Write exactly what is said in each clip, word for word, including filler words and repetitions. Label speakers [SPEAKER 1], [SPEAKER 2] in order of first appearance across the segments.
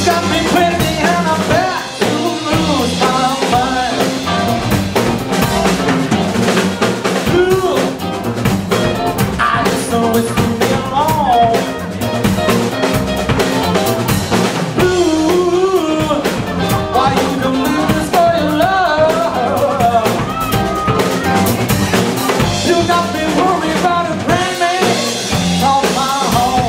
[SPEAKER 1] got me crazy and I'm back to lose my mind. Ooh, I just know it's leave me alone. Ooh, why you don't leave this for your love? You got me worried about a brand name on my home.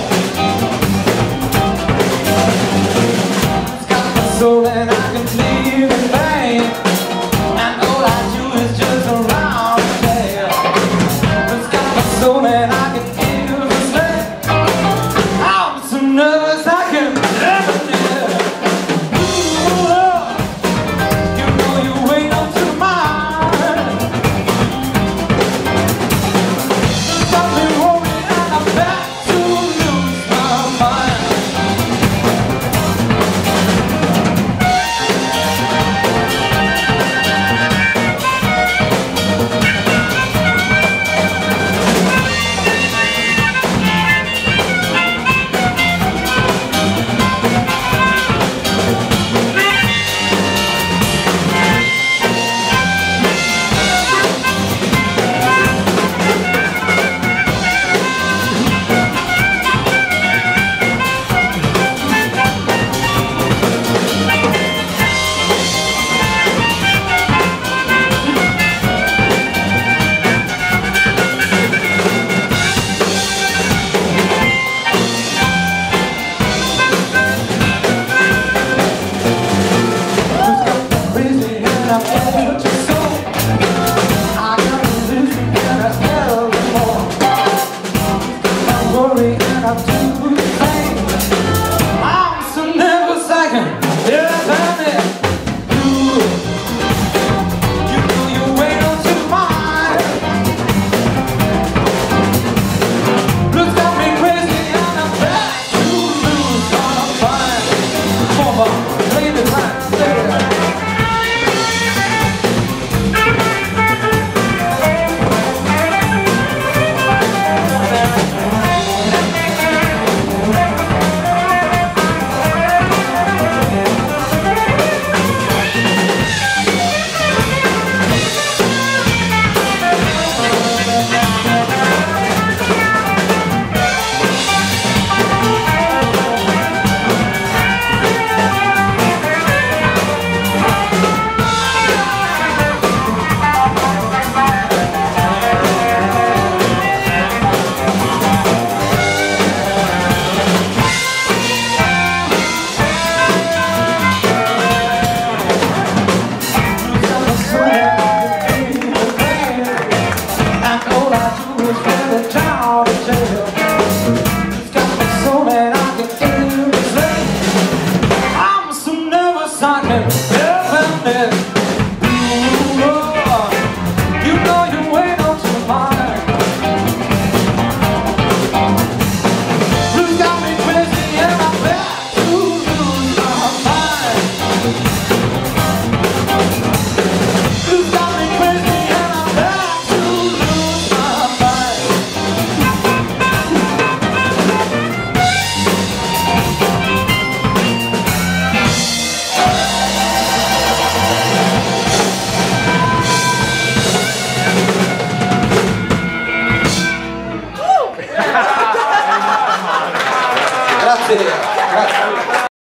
[SPEAKER 1] So that I can leave in vain, and all I do is just around there. It's got me so that I can feel the same. I'm so nervous I can never live. Ooh, you know you wait until mine. It's got me worried and I'm back to lose my mind.
[SPEAKER 2] Grazie.